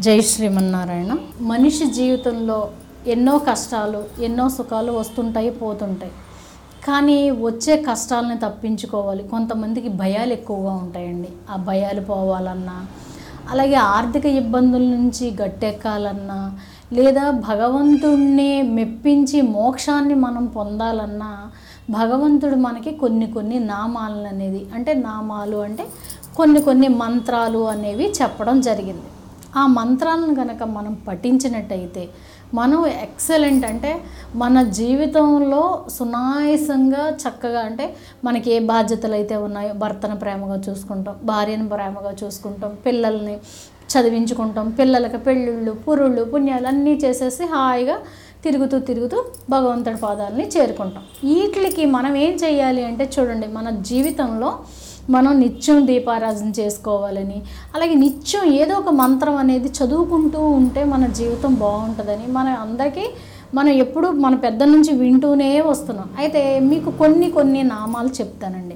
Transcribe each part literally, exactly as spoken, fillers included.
జై శ్రీమన్నారాయణ. మనిషి జీవితంలో ఎన్నో కష్టాలు ఎన్నో సుఖాలు వస్తుంటాయి పోతుంటాయి. కానీ వచ్చే కష్టాలని తప్పించుకోవాలి. కొంతమందికి భయాలు ఎక్కువగా ఉంటాయండి. ఆ భయాలు పోవాలన్నా, అలాగే ఆర్థిక ఇబ్బందుల నుంచి గట్టెక్కాలన్నా, లేదా భగవంతుణ్ణి మెప్పించి మోక్షాన్ని మనం పొందాలన్నా భగవంతుడు మనకి కొన్ని కొన్ని నామాలను అనేది అంటే నామాలు అంటే కొన్ని కొన్ని మంత్రాలు అనేవి చెప్పడం జరిగింది. ఆ మంత్రాలను కనుక మనం పఠించినట్టయితే మనం ఎక్సలెంట్ అంటే మన జీవితంలో సునాయాసంగా చక్కగా అంటే మనకి ఏ బాధ్యతలు అయితే ఉన్నాయో భర్తను ప్రేమగా చూసుకుంటాం, భార్యను ప్రేమగా చూసుకుంటాం, పిల్లల్ని చదివించుకుంటాం, పిల్లలకి పెళ్ళిళ్ళు పురుళ్ళు పుణ్యాలు అన్నీ చేసేసి హాయిగా తిరుగుతూ తిరుగుతూ భగవంతుడి పాదాలని చేరుకుంటాం. వీటికి మనం ఏం చేయాలి అంటే చూడండి, మన జీవితంలో మనం నిత్యం దీపారాధన చేసుకోవాలని, అలాగే నిత్యం ఏదో ఒక మంత్రం అనేది చదువుకుంటూ ఉంటే మన జీవితం బాగుంటుందని మన అందరికీ మనం ఎప్పుడు మన పెద్ద నుంచి వింటూనే వస్తున్నాం. అయితే మీకు కొన్ని కొన్ని నామాలు చెప్తానండి.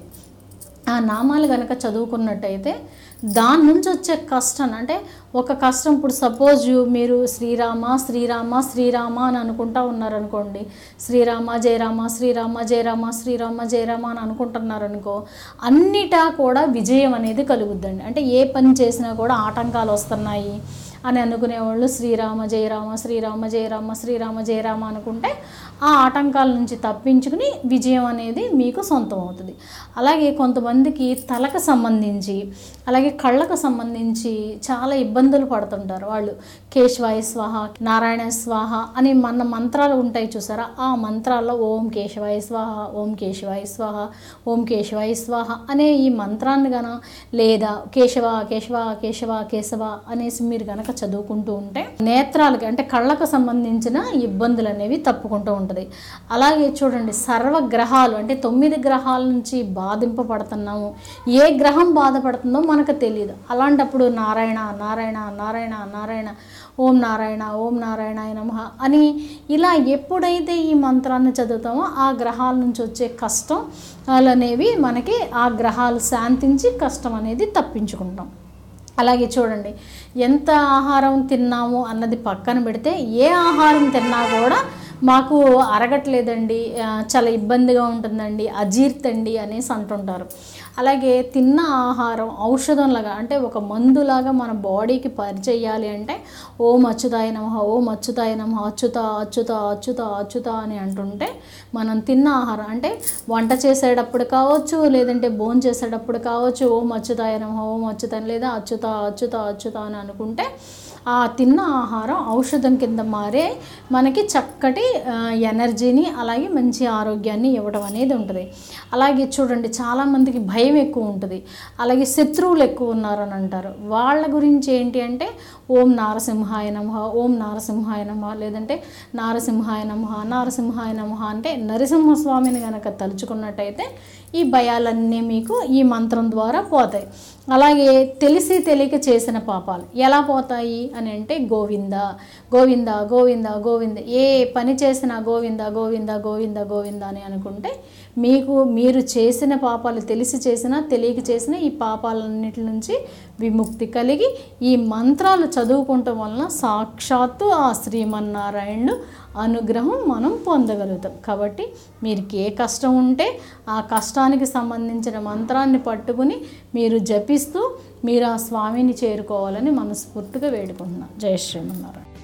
ఆ నామాలు కనుక చదువుకున్నట్టయితే దాని నుంచి వచ్చే కష్టం అంటే ఒక కష్టం ఇప్పుడు సపోజ్ మీరు శ్రీరామ శ్రీరామ శ్రీరామ అని అనుకుంటా ఉన్నారనుకోండి, శ్రీరామ జయరామ శ్రీరామ జయరామ శ్రీరామ జయరామ అని అనుకుంటున్నారనుకో, అన్నిటా కూడా విజయం అనేది కలుగుద్దండి. అంటే ఏ పని చేసినా కూడా ఆటంకాలు వస్తున్నాయి అని అనుకునేవాళ్ళు శ్రీరామ జయరామ శ్రీరామ జయరామ శ్రీరామ జయరామ అనుకుంటే ఆ ఆటంకాల నుంచి తప్పించుకుని విజయం అనేది మీకు సొంతం అవుతుంది. అలాగే కొంతమందికి తలకు సంబంధించి అలాగే కళ్ళకు సంబంధించి చాలా ఇబ్బందులు పడుతుంటారు. వాళ్ళు కేశవాయ స్వాహ నారాయణ స్వాహ అని మన మంత్రాలు ఉంటాయి చూసారా, ఆ మంత్రాల్లో ఓం కేశవాయ స్వాహ ఓం కేశవాయ స్వాహ ఓం కేశవాయ స్వాహ అనే ఈ మంత్రాన్ని గన లేదా కేశవ కేశవ కేశవ కేశవ అనేసి మీరు గనక చదువుకుంటూ ఉంటే నేత్రాలకి అంటే కళ్ళకు సంబంధించిన ఇబ్బందులు అనేవి తప్పుకుంటూ ఉంటుంది. అలాగే చూడండి, సర్వగ్రహాలు అంటే తొమ్మిది గ్రహాల నుంచి బాధింపబడుతున్నాము, ఏ గ్రహం బాధపడుతుందో మనకు తెలియదు. అలాంటప్పుడు నారాయణ నారాయణ నారాయణ నారాయణ ఓం నారాయణ ఓం నారాయణాయ నమః అని ఇలా ఎప్పుడైతే ఈ మంత్రాన్ని చదువుతామో ఆ గ్రహాల నుంచి వచ్చే కష్టం అనేవి మనకి ఆ గ్రహాలు శాంతించి కష్టం అనేది తప్పించుకుంటాం. అలాగే చూడండి, ఎంత ఆహారం తిన్నాము అన్నది పక్కన పెడితే ఏ ఆహారం తిన్నా కూడా మాకు అరగట్లేదండి, చాలా ఇబ్బందిగా ఉంటుందండి, అజీర్తండి అనేసి అంటుంటారు. అలాగే తిన్న ఆహారం ఔషధంలాగా అంటే ఒక మందులాగా మన బాడీకి పరిచేయాలి అంటే ఓం అచ్యుతాయ నమః ఓం అచ్యుతాయ నమః అచ్యుత అచ్యుత అచ్యుత అచ్యుత అని అంటుంటే మనం తిన్న ఆహారం అంటే వంట చేసేటప్పుడు కావచ్చు, లేదంటే భోజనం చేసేటప్పుడు కావచ్చు, ఓం అచ్యుతాయ నమః ఓం అచ్యుత లేదా అచ్యుత అచ్యుత అచ్యుత అని అనుకుంటే ఆ తిన్న ఆహారం ఔషధం కింద మారే మనకి చక్కటి ఎనర్జీని అలాగే మంచి ఆరోగ్యాన్ని ఇవ్వడం అనేది ఉంటుంది. అలాగే చూడండి, చాలామందికి భయం ఎక్కువ ఉంటుంది, అలాగే శత్రువులు ఎక్కువ ఉన్నారని అంటారు. వాళ్ళ గురించి ఏంటి అంటే ఓం నారసింహాయ నమః ఓం నారసింహాయ నమః లేదంటే నారసింహాయ నమః నారసింహాయ నమః అంటే నరసింహస్వామిని కనుక తలుచుకున్నట్టయితే ఈ భయాలన్నీ మీకు ఈ మంత్రం ద్వారా పోతాయి. అలాగే తెలిసి తెలియక చేసిన పాపాలు ఎలా పోతాయి అని అంటే గోవింద గోవింద గోవింద గోవింద ఏ పని చేసినా గోవింద గోవింద గోవింద గోవింద అని అనుకుంటే మీకు మీరు చేసిన పాపాలు తెలిసి చేసినా తెలియక చేసిన ఈ పాపాలన్నిటి నుంచి విముక్తి కలిగి ఈ మంత్రాలు చదువుకోవటం వలన సాక్షాత్తు ఆ శ్రీమన్నారాయణుడు అనుగ్రహం మనం పొందగలుగుతాం. కాబట్టి మీకు ఏ కష్టం ఉంటే ఆ కష్టానికి సంబంధించిన మంత్రాన్ని పట్టుకుని మీరు జపిస్తూ మీరు ఆ స్వామిని చేరుకోవాలని మనస్ఫూర్తిగా వేడుకుంటున్నాను. జై శ్రీమన్నారాయణ.